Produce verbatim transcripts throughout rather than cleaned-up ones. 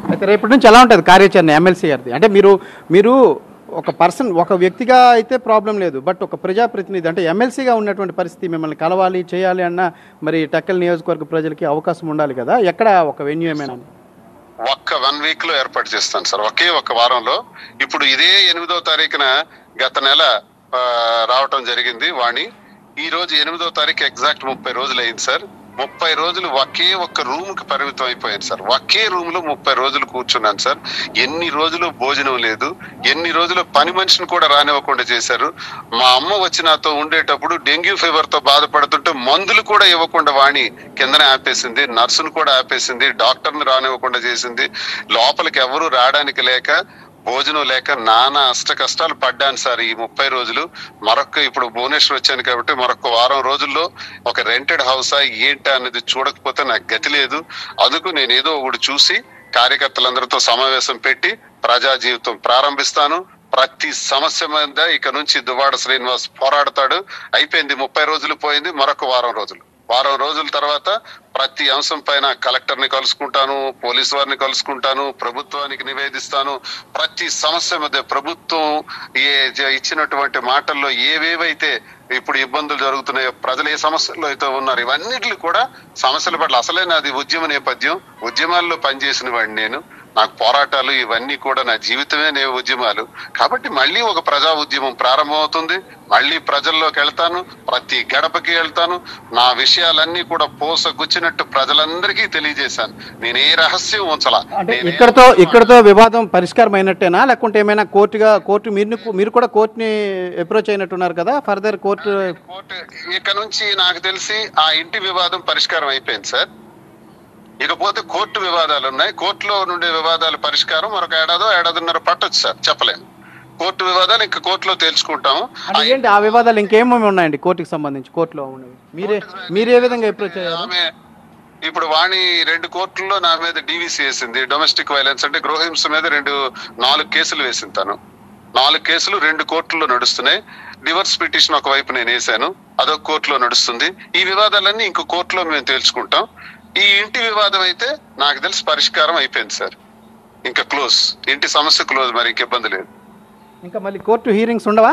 అయితే రేపటి నుంచి ఎలా ఉంటుంది కార్యాచరణ ఎమ్మెల్సీ గారిది? అంటే మీరు మీరు ఒక పర్సన్ ఒక వ్యక్తిగా అయితే ప్రాబ్లం లేదు, బట్ ఒక ప్రజాప్రతినిధి అంటే ఎమ్మెల్సీగా ఉన్నటువంటి పరిస్థితి, మిమ్మల్ని కలవాలి చేయాలి అన్న మరి టెక్కల్ నియోజకవర్గ ప్రజలకి అవకాశం ఉండాలి కదా, ఎక్కడ ఒక వెన్యూ ఏమైనా? ఒక్క వన్ వీక్ లో ఏర్పాటు చేస్తాను సార్, ఒకే ఒక వారంలో. ఇప్పుడు ఇదే ఎనిమిదో తారీఖున గత నెల రావటం జరిగింది వాణి. ఈ రోజు ఎనిమిదో తారీఖు ఎగ్జాక్ట్ ముప్పై రోజులు అయింది సార్. ముప్పై రోజులు ఒకే ఒక్క రూమ్ కి పరిమితం అయిపోయాను సార్. ఒకే రూమ్ లో ముప్పై రోజులు కూర్చున్నాను సార్. ఎన్ని రోజులు భోజనం లేదు, ఎన్ని రోజులు పని మనిషిని కూడా రానివ్వకుండా చేశారు. మా అమ్మ వచ్చి నాతో ఉండేటప్పుడు డెంగ్యూ ఫీవర్ తో బాధపడుతుంటే మందులు కూడా ఇవ్వకుండా వాణి కిందనే ఆపేసింది, నర్సును కూడా ఆపేసింది, డాక్టర్ని రానివ్వకుండా చేసింది. లోపలికి ఎవరు రావడానికి లేక, భోజనం లేక నానా అష్ట కష్టాలు పడ్డాను సార్ ఈ ముప్పై రోజులు. మరొక ఇప్పుడు భువనేశ్వర్ వచ్చాను కాబట్టి మరొక వారం రోజుల్లో ఒక రెంటెడ్ హౌసా ఏంటా అనేది చూడకపోతే నాకు గతి లేదు. అందుకు నేను ఏదో ఒకటి చూసి కార్యకర్తలందరితో సమావేశం పెట్టి ప్రజా జీవితం ప్రారంభిస్తాను. ప్రతి సమస్య మీద ఇక నుంచి దువ్వాడ శ్రీనివాస్ పోరాడతాడు. అయిపోయింది, ముప్పై రోజులు పోయింది, మరొక వారం రోజులు. వారం రోజుల తర్వాత ప్రతి అంశం పైన కలెక్టర్ ని కలుసుకుంటాను, పోలీసు వారిని కలుసుకుంటాను, ప్రభుత్వానికి నివేదిస్తాను. ప్రతి సమస్య మధ్య ప్రభుత్వం ఏ ఇచ్చినటువంటి మాటల్లో ఏవేవైతే ఇప్పుడు ఇబ్బందులు జరుగుతున్నాయో, ప్రజలు ఏ సమస్యల్లో అయితే ఉన్నారు, ఇవన్నిటిని కూడా సమస్యల పట్ల అసలే నాది ఉద్యమ నేపథ్యం, ఉద్యమాల్లో పనిచేసిన వాడిని నేను. నాకు పోరాటాలు ఇవన్నీ కూడా నా జీవితమే నే ఉద్యమాలు. కాబట్టి మళ్ళీ ఒక ప్రజా ఉద్యమం ప్రారంభమవుతుంది. మళ్ళీ ప్రజల్లోకి వెళ్తాను, ప్రతి గడపకి వెళ్తాను. నా విషయాలన్నీ కూడా పోసగుచ్చినట్టు ప్రజలందరికీ తెలియజేశాను. నేను ఏ రహస్యం ఉంచలా. ఇక్కడతో ఇక్కడతో వివాదం పరిష్కారం అయినట్టేనా, లేకుంటే ఏమైనా కోర్టుగా కోర్టు మీరు మీరు కూడా కోర్టుని అప్రోచ్ అయినట్టున్నారు కదా, ఫర్దర్ కోర్టు కోర్టు ఇక నుంచి నాకు తెలిసి ఆ ఇంటి వివాదం పరిష్కారం అయిపోయింది సార్. ఇకపోతే కోర్టు వివాదాలు ఉన్నాయి. కోర్టులో నుండే వివాదాల పరిష్కారం మరొక ఏడాదో ఏడాదిన్నర పట్టొచ్చు సార్, చెప్పలేము. కోర్టు వివాదాలు ఇంకా కోర్టులో తేల్చుకుంటాము. ఏంటి ఆ వివాదాలు ఇంకేమేమి ఉన్నాయండి కోర్టుకి సంబంధించి? కోర్టులో ఉన్నవి మీరే మీరే విధంగా అప్రోచ్ అయ్యారు? ఇప్పుడు వాణి రెండు కోర్టుల్లో నా మీద డీవీసీ వేసింది, డొమెస్టిక్ వైలెన్స్ అంటే గృహహింస మీద రెండు నాలుగు కేసులు వేసింది తను. నాలుగు కేసులు రెండు కోర్టుల్లో నడుస్తున్నాయి. డివర్స్ పిటిషన్ ఒకవైపు నేను వేసాను, అదొక కోర్టులో నడుస్తుంది. ఈ వివాదాలన్నీ ఇంకో కోర్టులో మేము తేల్చుకుంటాం. ఈ ఇంటి వివాదం అయితే నాకు తెలిసి పరిష్కారం అయిపోయింది సార్, ఇంకా క్లోజ్. ఇంటి సమస్య క్లోజ్, మరి ఇంక ఇబ్బంది లేదు. ఇంకా మళ్ళీ కోర్టు హీరింగ్స్ ఉండవా?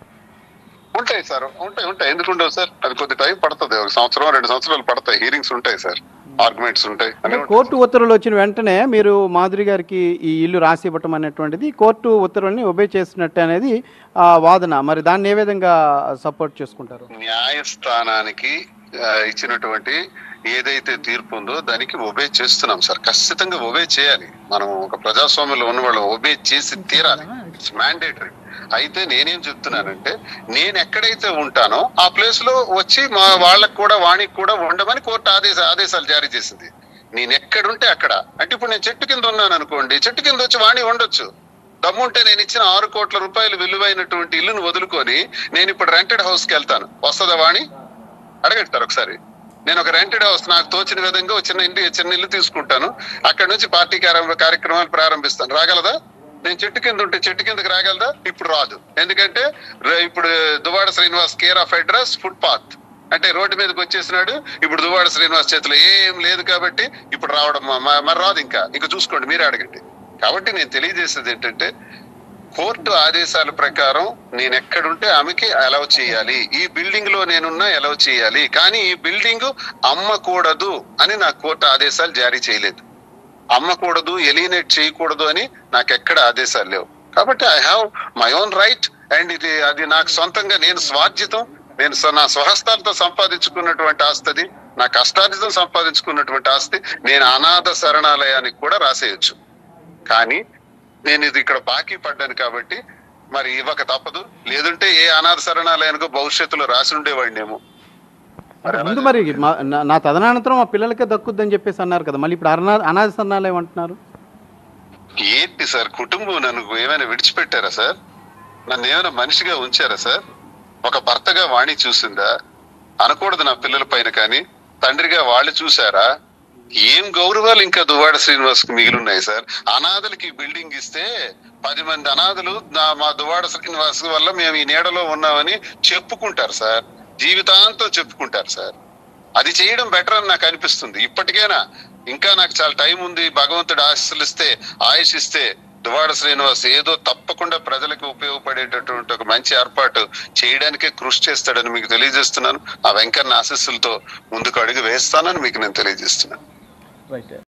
ఉంటాయి సార్, ఉంటాయి ఉంటాయి ఎందుకు ఉండవు సార్? అది కొద్ది టైం పడుతుంది, ఒక సంవత్సరం రెండు సంవత్సరాలు పడతాయి. హీరింగ్స్ ఉంటాయి సార్, ఆర్గ్యుమెంట్స్ ఉంటాయి. కోర్టు ఉత్తర్వులు వచ్చిన వెంటనే మీరు మాధురి గారికి ఈ ఇల్లు రాసి ఇవ్వటం అనేటువంటిది కోర్టు ఉత్తర్వుల్ని ఒబే చేసినట్టు అనేది ఆ వాదన. మరి దాన్ని ఏ విధంగా సపోర్ట్ చేసుకుంటారు? న్యాయస్థానానికి ఇచ్చినటువంటి ఏదైతే తీర్పు ఉందో దానికి ఒబే చేస్తున్నాం సార్. ఖచ్చితంగా ఒబే చేయాలి. మనం ఒక ప్రజాస్వామ్యంలో ఉన్న వాళ్ళు ఒబే చేసి తీరాలి, ఇట్స్ మ్యాండేటరీ. అయితే నేనేం చెప్తున్నానంటే, నేను ఎక్కడైతే ఉంటానో ఆ ప్లేస్ లో వచ్చి మా వాళ్ళకు కూడా వాణికి కూడా ఉండమని కోర్టు ఆదేశ ఆదేశాలు జారీ చేసింది. నేను ఎక్కడుంటే అక్కడ. అంటే ఇప్పుడు నేను చెట్టు కింద ఉన్నాను అనుకోండి, చెట్టు కింద వచ్చి వాణి ఉండొచ్చు. దమ్ముంటే నేను ఇచ్చిన ఆరు కోట్ల రూపాయలు విలువైనటువంటి ఇల్లును వదులుకొని నేను ఇప్పుడు రెంటెడ్ హౌస్ కి వెళ్తాను, వస్తుందా వాణి? అడగంటారు ఒకసారి. నేను ఒక రెంటెడ్ హౌస్ నాకు తోచిన విధంగా చిన్న ఇంటి చిన్న ఇల్లు తీసుకుంటాను, అక్కడ నుంచి పార్టీ కార్యక్రమాలు ప్రారంభిస్తాను. రాగలదా? నేను చెట్టు కింద ఉంటే చెట్టు కిందకి రాగలదా? ఇప్పుడు రాదు. ఎందుకంటే ఇప్పుడు Duvvada Srinivas care of address footpath అంటే రోడ్డు మీదకి వచ్చేసినాడు. ఇప్పుడు దువ్వాడ శ్రీనివాస్ చేతిలో ఏం లేదు కాబట్టి ఇప్పుడు రావడం మరి రాదు. ఇంకా ఇంకా చూసుకోండి, మీరే అడగండి. కాబట్టి నేను తెలియజేసేది ఏంటంటే, కోర్టు ఆదేశాల ప్రకారం నేను ఎక్కడుంటే ఆమెకి అలౌ చేయాలి, ఈ బిల్డింగ్ లో నేనున్నా అలౌ చేయాలి. కానీ ఈ బిల్డింగ్ అమ్మకూడదు అని నాకు కోర్టు ఆదేశాలు జారీ చేయలేదు. అమ్మకూడదు, ఎలినేట్ చేయకూడదు అని నాకు ఎక్కడ ఆదేశాలు లేవు. కాబట్టి I have my own right. And ఇది అది నాకు సొంతంగా నేను స్వార్జితం, నేను నా స్వహస్తాలతో సంపాదించుకున్నటువంటి ఆస్తి, అది నా కష్టార్జితం సంపాదించుకున్నటువంటి ఆస్తి. నేను అనాథ శరణాలయానికి కూడా రాసేయచ్చు. కానీ నేను ఇది ఇక్కడ బాకీ పడ్డాను కాబట్టి మరి ఇవ్వక తప్పదు. లేదంటే ఏ అనాథ శరణాలయానికో భవిష్యత్తులో రాసి ఉండేవాడినేమో. ముందు మరి నా తదనంతరం మా పిల్లలకే దక్కుద్దని చెప్పేసి అన్నారు కదా, మళ్ళీ ఇప్పుడు అనా అనాథ శరణాలయం అంటున్నారు. ఏంటి సార్, కుటుంబం నన్ను ఏమైనా విడిచిపెట్టారా సార్? నన్ను ఏమైనా మనిషిగా ఉంచారా సార్? ఒక భర్తగా వాణి చూసిందా? అనకూడదు నా పిల్లల పైన, కానీ తండ్రిగా వాళ్ళు చూసారా? ఏం గౌరవాలు ఇంకా దువ్వాడ శ్రీనివాస్ కు మిగిలిన్నాయి సార్? అనాథలకి బిల్డింగ్ ఇస్తే పది మంది అనాథలు మా దువ్వాడ శ్రీనివాస్ వల్ల మేము ఈ నీడలో ఉన్నామని చెప్పుకుంటారు సార్, జీవితాంతం చెప్పుకుంటారు సార్. అది చేయడం బెటర్ అని నాకు అనిపిస్తుంది. ఇప్పటికైనా ఇంకా నాకు చాలా టైం ఉంది, భగవంతుడు ఆశీస్సులు ఇస్తే ఆయుష్ ఇస్తే దువ్వాడ శ్రీనివాస్ ఏదో తప్పకుండా ప్రజలకు ఉపయోగపడేటటువంటి ఒక మంచి ఏర్పాటు చేయడానికే కృషి చేస్తాడని మీకు తెలియజేస్తున్నాను. ఆ వెంకన్న ఆశీస్సులతో ముందుకు అడుగు వేస్తానని మీకు నేను తెలియజేస్తున్నాను.